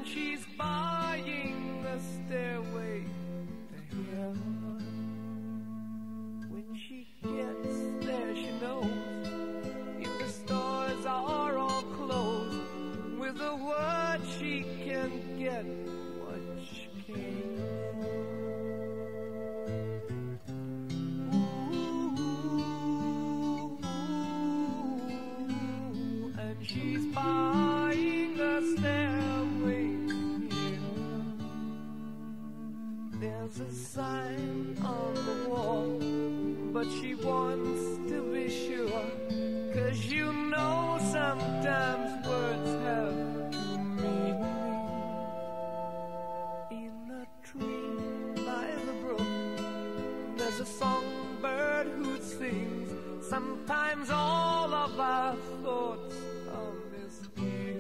she's buying the stairway to heaven. When she gets there, she knows if the stores are all closed, with a word she can get what she came for. Ooh, and she's buying a stairway here. There's a sign on the wall, but she wants to be sure, 'cause you know sometimes words have two meanings. In a tree by the brook, there's a songbird who sings. Sometimes all of our thoughts are misgiven.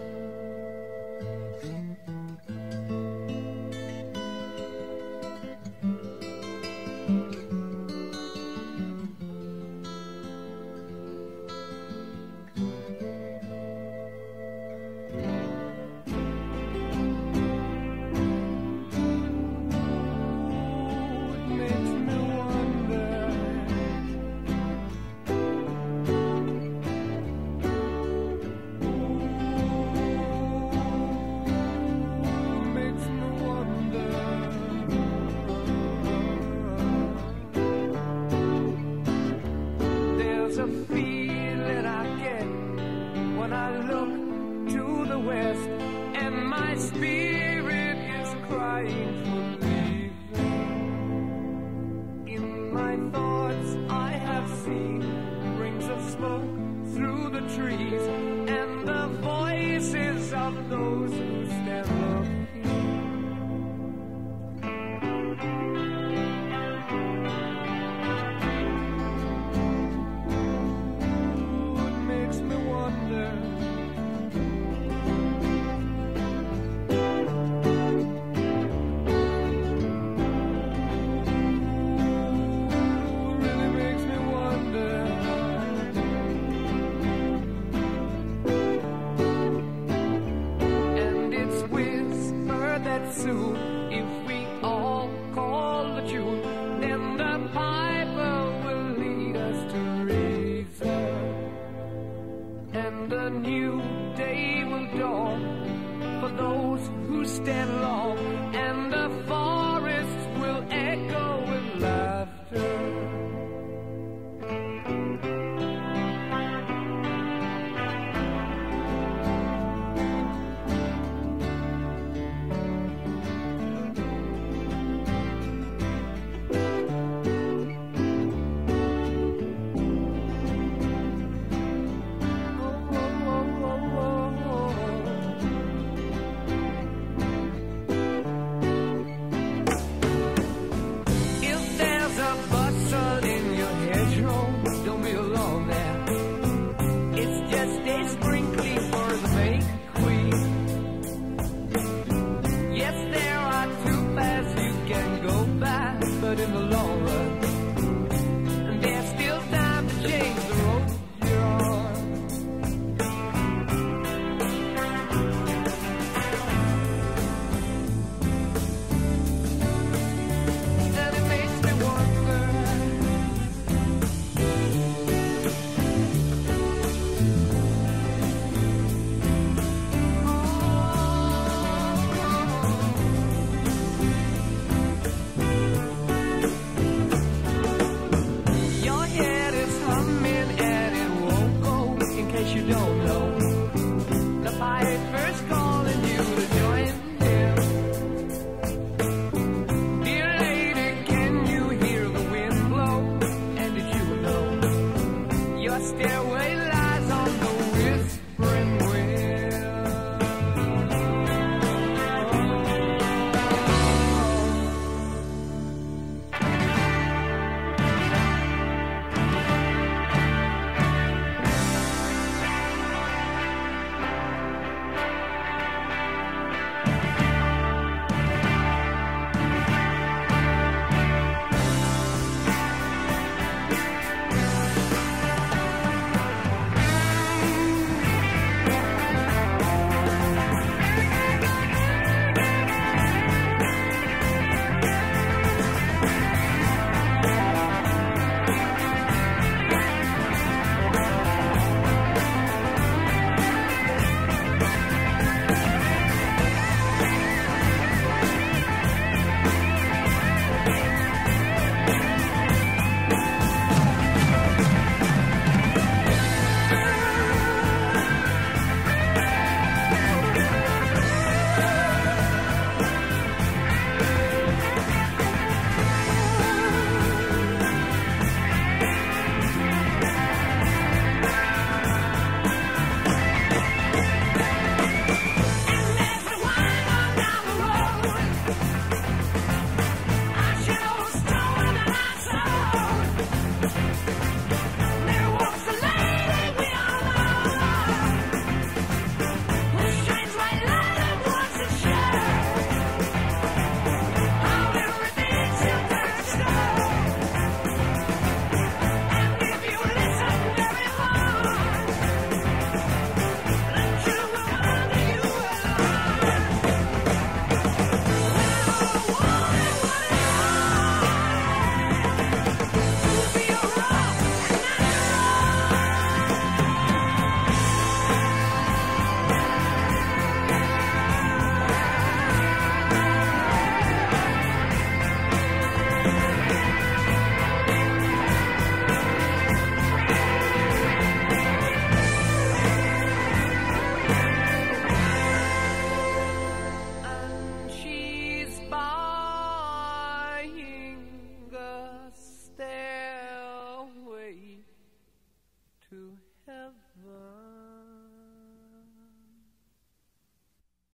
There's a feeling I get when I look to the west, and my spirit is crying for leaving. In my thoughts I have seen rings of smoke through the trees, and the voices of those who stand looking. Soon, if we all call the tune, then the piper will lead us to reason, and a new day will dawn for those who stand long, and